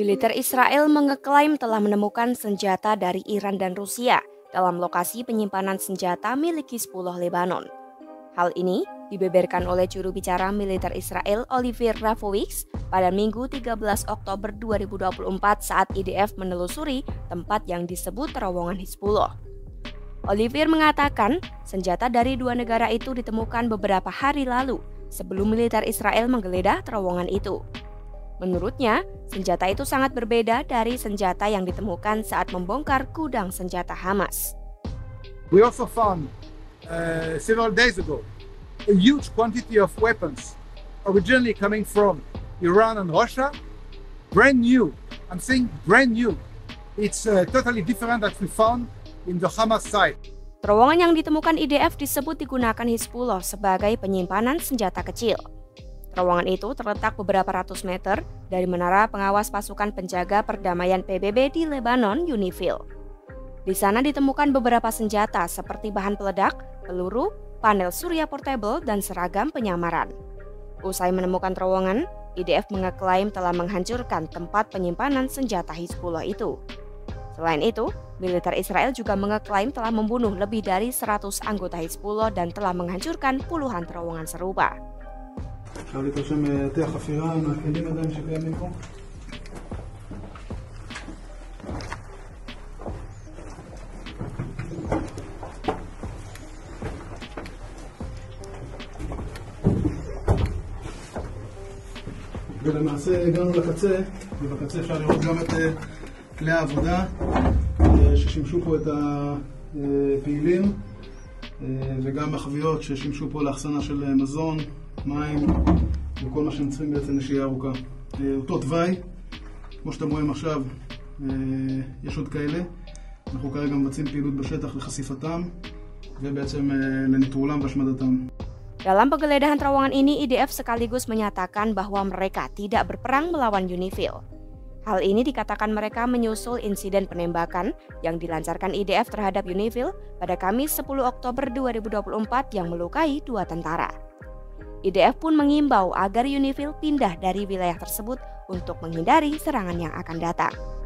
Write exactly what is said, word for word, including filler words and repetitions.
Militer Israel mengeklaim telah menemukan senjata dari Iran dan Rusia dalam lokasi penyimpanan senjata milik Hizbullah Lebanon. Hal ini dibeberkan oleh juru bicara militer Israel Olivier Rafowitz pada Minggu tiga belas Oktober dua ribu dua puluh empat saat I D F menelusuri tempat yang disebut terowongan Hizbullah. Olivier mengatakan senjata dari dua negara itu ditemukan beberapa hari lalu sebelum militer Israel menggeledah terowongan itu. Menurutnya, senjata itu sangat berbeda dari senjata yang ditemukan saat membongkar gudang senjata Hamas. We also found uh, several days ago a huge quantity of weapons originally coming from Iran and Russia, brand new. I'm saying brand new. It's uh, totally different that we found in the Hamas site. Terowongan yang ditemukan I D F disebut digunakan Hizbullah sebagai penyimpanan senjata kecil. Terowongan itu terletak beberapa ratus meter dari menara pengawas pasukan penjaga perdamaian P B B di Lebanon, UNIFIL. Di sana ditemukan beberapa senjata seperti bahan peledak, peluru, panel surya portable, dan seragam penyamaran. Usai menemukan terowongan, I D F mengeklaim telah menghancurkan tempat penyimpanan senjata Hizbullah itu. Selain itu, militer Israel juga mengeklaim telah membunuh lebih dari seratus anggota Hizbullah dan telah menghancurkan puluhan terowongan serupa. אפשר להתרשם תיח חפירה מהכלים עדיין שקיימים פה. ולמעשה הגענו לקצה, ובקצה אפשר לראות גם את כלי העבודה ששימשו פה את הפעילים וגם מחביות ששימשו פה לאחסנה של מזון, מים וכל מה שהם צריכים בעצם לשהייה ארוכה. אותו תוואי, כמו שאתם רואים עכשיו, יש עוד כאלה. אנחנו כרגע מבצעים פעילות בשטח לחשיפתם ובעצם לנטרולם והשמדתם. Dalam penggeledahan terowongan ini, I D F sekaligus menyatakan bahwa mereka tidak berperang melawan UNIFIL. Hal ini dikatakan mereka menyusul insiden penembakan yang dilancarkan I D F terhadap UNIFIL pada Kamis sepuluh Oktober dua ribu dua puluh empat yang melukai dua tentara. I D F pun mengimbau agar UNIFIL pindah dari wilayah tersebut untuk menghindari serangan yang akan datang.